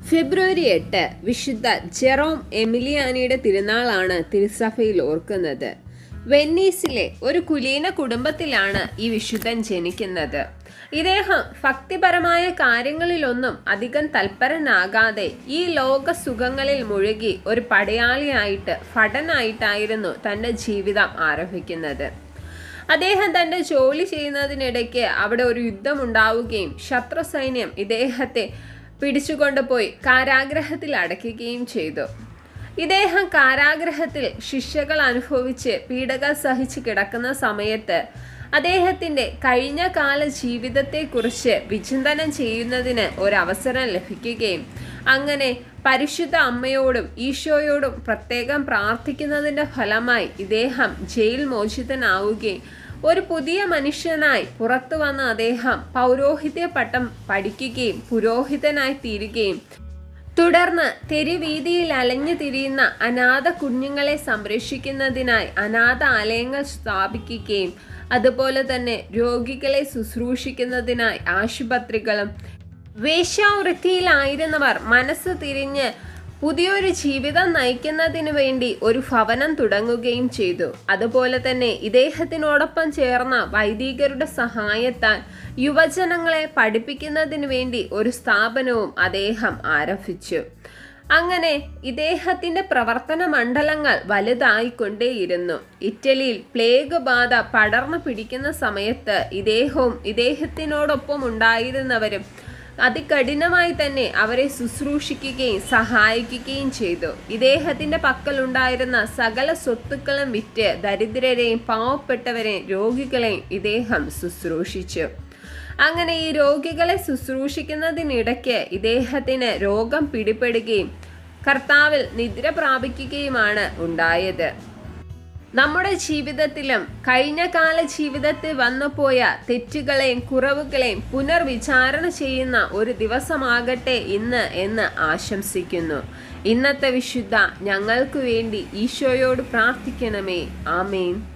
ഫെബ്രുവരി 8 വിശുദ്ധ ജെറോം എമിലിയാനിയുടെ തിരുനാളാണ് തിരുസഭയിൽ ഓർക്കുന്നത്. വെന്നീസിലെ ഒരു കുലീന കുടുംബത്തിലാണ് ഈ വിശുദ്ധൻ ജനിക്കുന്നത്. ഇദ്ദേഹം ഭക്തിപരമായ കാര്യങ്ങളിലൊന്നും അധികം തൽപരനാകാതെ ഈ ലോക സുഖങ്ങളിൽ മുഴുകി ഒരു പടയാളിയായിട്ട് ഭടനായിട്ടായിരുന്നു തൻ്റെ ജീവിതം ആരംഭിക്കുന്നത്. അദ്ദേഹം തൻ്റെ ജോലി ചെയ്യുന്നതിനിടയ്ക്ക് അവിടെ ഒരു യുദ്ധമുണ്ടാവുകയും ശത്രു സൈന്യം ഇദ്ദേഹത്തെ പിടിച്ചുകൊണ്ടുപോയി കാരാഗ്രഹത്തിൽ അടയ്ക്കുകയും ചെയ്തു. ഇദ്ദേഹം കാരാഗ്രഹത്തിൽ ശിക്ഷകൾ അനുഭവിച്ച് പീഡകൾ സഹിച്ച് കിടക്കുന്ന സമയത്ത് അദ്ദേഹത്തിൻ്റെ കഴിഞ്ഞ കാല ജീവിതത്തെക്കുറിച്ച് വിചിന്തനം ചെയ്യുന്നതിന് ഒരവസരം ലഭിക്കുകയും അങ്ങനെ പരിശുദ്ധ അമ്മയോടും ഈശോയോടും പ്രത്യേകം പ്രാർത്ഥിക്കുന്നതിൻ്റെ ഫലമായി ഇദ്ദേഹം ജയിൽ മോചിതനാവുകയും ഒരു പുതിയ മനുഷ്യനായി പുറത്തു വന്ന അദ്ദേഹം പൗരോഹിത്യ പട്ടം പഠിക്കുകയും പുരോഹിതനായി തീരുകയും തുടർന്ന് തെരുവീതിയിൽ അലഞ്ഞു തിരിയുന്ന അനാഥ കുഞ്ഞുങ്ങളെ സംരക്ഷിക്കുന്നതിനായി അനാഥാലയങ്ങൾ സ്ഥാപിക്കുകയും അതുപോലെ തന്നെ രോഗികളെ ശുശ്രൂഷിക്കുന്നതിനായി ആശുപത്രികളും വേശ്യാവൃത്തിയിലായിരുന്നവർ മനസ്സ് തിരിഞ്ഞ് പുതിയൊരു ജീവിതം നയിക്കുന്നതിന് വേണ്ടി ഒരു ഭവനം തുടങ്ങുകയും ചെയ്തു. അതുപോലെ തന്നെ ഇദ്ദേഹത്തിനോടൊപ്പം ചേർന്ന വൈദികരുടെ സഹായത്താൽ യുവജനങ്ങളെ പഠിപ്പിക്കുന്നതിന് വേണ്ടി ഒരു സ്ഥാപനവും അദ്ദേഹം ആരംഭിച്ചു. അങ്ങനെ ഇദ്ദേഹത്തിൻ്റെ പ്രവർത്തന മണ്ഡലങ്ങൾ വലുതായിക്കൊണ്ടേയിരുന്നു. ഇറ്റലിയിൽ പ്ലേഗ് ബാധ പടർന്നു പിടിക്കുന്ന സമയത്ത് ഇദ്ദേഹവും ഇദ്ദേഹത്തിനോടൊപ്പം ഉണ്ടായിരുന്നവരും അതികഠിനമായി തന്നെ അവരെ ശുശ്രൂഷിക്കുകയും സഹായിക്കുകയും ചെയ്തു. ഇദ്ദേഹത്തിൻ്റെ പക്കലുണ്ടായിരുന്ന സകല സ്വത്തുക്കളും വിറ്റ് ദരിദ്രരെയും പാവപ്പെട്ടവരെയും രോഗികളെയും ഇദ്ദേഹം ശുശ്രൂഷിച്ചു. അങ്ങനെ ഈ രോഗികളെ ശുശ്രൂഷിക്കുന്നതിനിടയ്ക്ക് ഇദ്ദേഹത്തിന് രോഗം പിടിപെടുകയും കർത്താവിൽ നിദ്ര പ്രാപിക്കുകയുമാണ് ഉണ്ടായത്. നമ്മുടെ ജീവിതത്തിലും കഴിഞ്ഞ കാല ജീവിതത്തിൽ വന്നുപോയ തെറ്റുകളെയും കുറവുകളെയും പുനർവിചാരണ ചെയ്യുന്ന ഒരു ദിവസമാകട്ടെ ഇന്ന് എന്ന് ആശംസിക്കുന്നു. ഇന്നത്തെ വിശുദ്ധ ഞങ്ങൾക്ക് വേണ്ടി ഈശോയോട് പ്രാർത്ഥിക്കണമേ. ആമേൻ.